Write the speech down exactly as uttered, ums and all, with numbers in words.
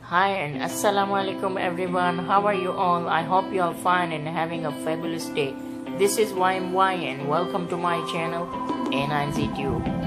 Hi and assalamu alaikum everyone. How are you all? I hope you are fine and having a fabulous day. This is Y M Y and welcome to my channel A nine Z Tube.